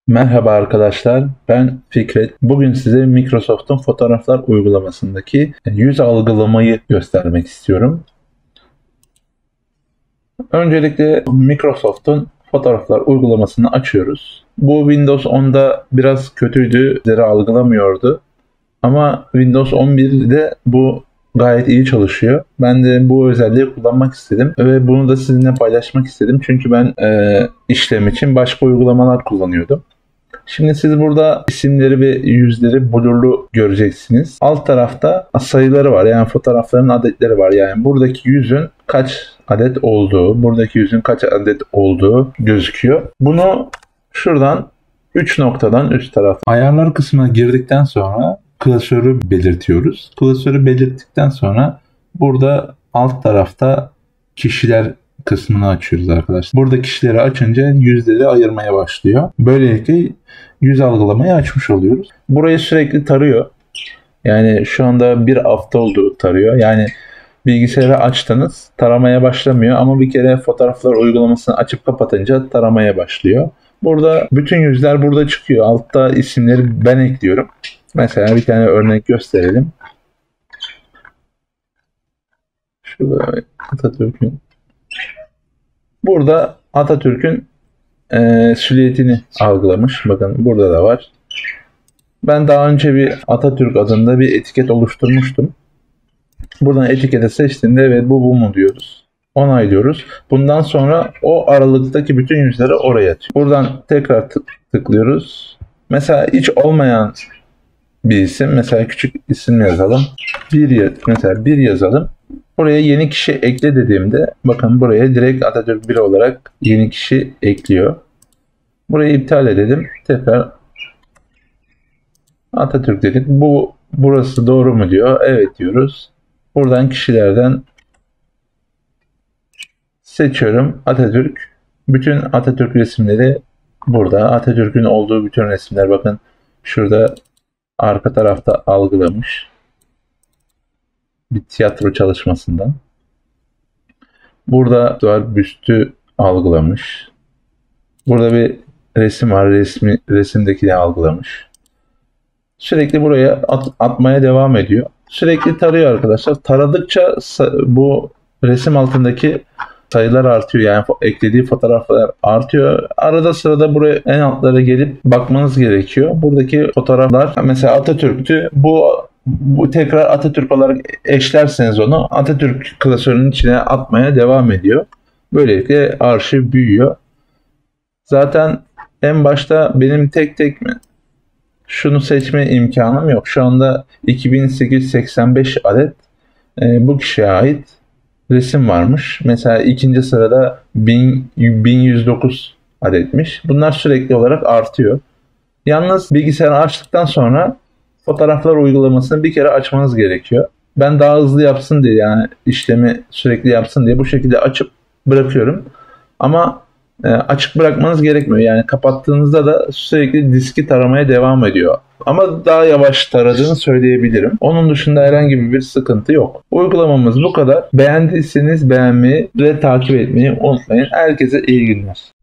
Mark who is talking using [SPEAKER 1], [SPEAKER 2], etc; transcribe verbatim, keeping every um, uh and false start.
[SPEAKER 1] Merhaba arkadaşlar, ben Fikret. Bugün size Microsoft'un fotoğraflar uygulamasındaki yüz algılamayı göstermek istiyorum. Öncelikle Microsoft'un fotoğraflar uygulamasını açıyoruz. Bu Windows onda biraz kötüydü, bizleri algılamıyordu. Ama Windows on birde bu gayet iyi çalışıyor. Ben de bu özelliği kullanmak istedim ve bunu da sizinle paylaşmak istedim. Çünkü ben e, işlem için başka uygulamalar kullanıyordum. Şimdi siz burada isimleri ve yüzleri blurlu göreceksiniz. Alt tarafta sayıları var. Yani fotoğrafların adetleri var. Yani buradaki yüzün kaç adet olduğu, buradaki yüzün kaç adet olduğu gözüküyor. Bunu şuradan üç noktadan üst taraf ayarlar kısmına girdikten sonra klasörü belirtiyoruz. Klasörü belirttikten sonra burada alt tarafta kişiler kısmını açıyoruz arkadaşlar. Burada kişileri açınca yüzleri ayırmaya başlıyor. Böylelikle yüz algılamayı açmış oluyoruz. Burayı sürekli tarıyor. Yani şu anda bir hafta oldu tarıyor. Yani bilgisayarı açtınız, taramaya başlamıyor ama bir kere fotoğraflar uygulamasını açıp kapatınca taramaya başlıyor. Burada bütün yüzler burada çıkıyor. Altta isimleri ben ekliyorum. Mesela bir tane örnek gösterelim. Şurada Atatürk'ün. Burada Atatürk'ün e, silüetini algılamış. Bakın burada da var. Ben daha önce bir Atatürk adında bir etiket oluşturmuştum. Buradan etiketi seçtiğinde ve bu bu mu diyoruz. Onaylıyoruz. Bundan sonra o aralıktaki bütün yüzleri oraya atıyor. Buradan tekrar tık tıklıyoruz. Mesela hiç olmayan bir isim. Mesela küçük isim yazalım. Bir, mesela bir yazalım. Buraya yeni kişi ekle dediğimde bakın buraya direkt Atatürk bir olarak yeni kişi ekliyor. Burayı iptal edelim. Tekrar Atatürk dedik. Bu burası doğru mu diyor. Evet diyoruz. Buradan kişilerden seçiyorum Atatürk. Bütün Atatürk resimleri burada. Atatürk'ün olduğu bütün resimler bakın şurada arka tarafta algılamış. Bir tiyatro çalışmasından. Burada duvar büstü algılamış. Burada bir resim var. Resmi, resimdekini algılamış. Sürekli buraya at, atmaya devam ediyor. Sürekli tarıyor arkadaşlar. Taradıkça bu resim altındaki sayılar artıyor. Yani eklediği fotoğraflar artıyor. Arada sırada buraya en altlara gelip bakmanız gerekiyor. Buradaki fotoğraflar mesela Atatürk'tü. Bu bu tekrar Atatürk olarak eşlerseniz onu Atatürk klasörünün içine atmaya devam ediyor. Böylelikle arşiv büyüyor. Zaten en başta benim tek tek mi şunu seçme imkanım yok. Şu anda iki bin sekiz yüz seksen beş adet e, bu kişiye ait resim varmış. Mesela ikinci sırada bin, bin yüz dokuz adetmiş. Bunlar sürekli olarak artıyor. Yalnız bilgisayarı açtıktan sonra fotoğraflar uygulamasını bir kere açmanız gerekiyor. Ben daha hızlı yapsın diye yani işlemi sürekli yapsın diye bu şekilde açıp bırakıyorum. Ama e, açık bırakmanız gerekmiyor. Yani kapattığınızda da sürekli diski taramaya devam ediyor. Ama daha yavaş taradığını söyleyebilirim. Onun dışında herhangi bir sıkıntı yok. Uygulamamız bu kadar. Beğendiyseniz beğenmeyi ve takip etmeyi unutmayın. Herkese iyi günler.